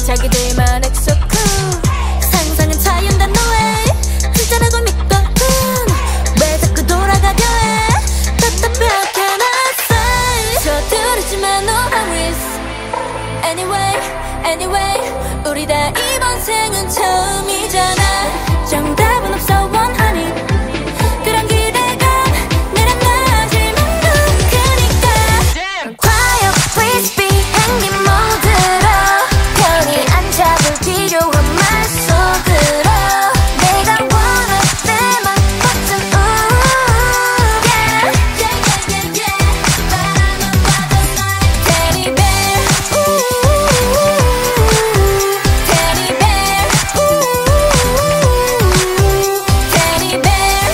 자기들만 익숙해 상상은 자유인단 너의 진짜라고 믿거든 왜 자꾸 돌아가려 해 답답하게 나 서두르지만 no hurries Anyway 우리 다 이번 생은 처음이잖아 정답은 없어 원하니 그런 기대감 내란 나지만 누구니까 Quiet please be 행님 모드로 편히 안 잡을 필요한 말 속으로 내가 원할 때만 버튼 바라만 봐도 나의 Teddy bear Teddy bear Teddy bear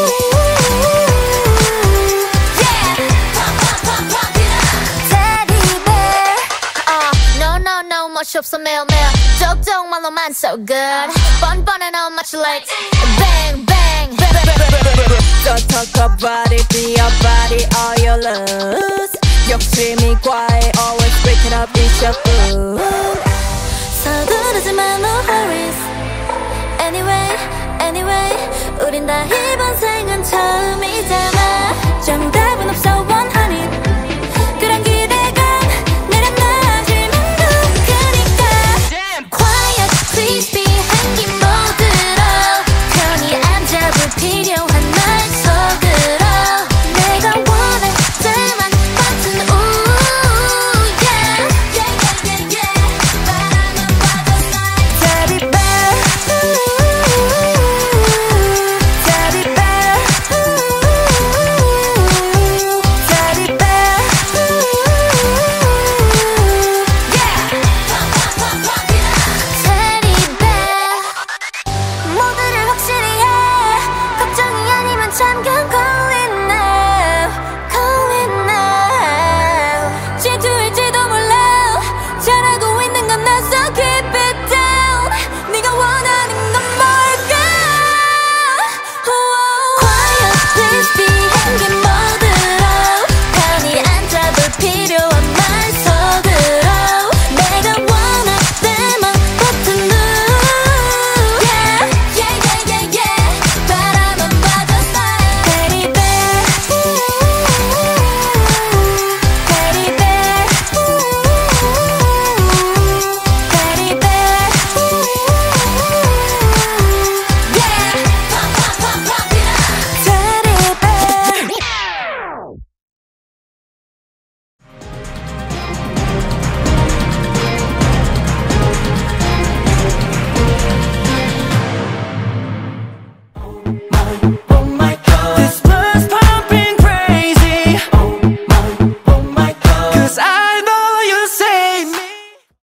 Teddy bear No 멋이 없어 매일매일 쪽쪽말로만 so good 뻔뻔해 no much like bang bang Don't talk about it, be your body, all your lose 욕심이 과해, always breaking up, it's your food 서두르지만 no hurries Anyway 우린 다 이번 생은 처음이잖아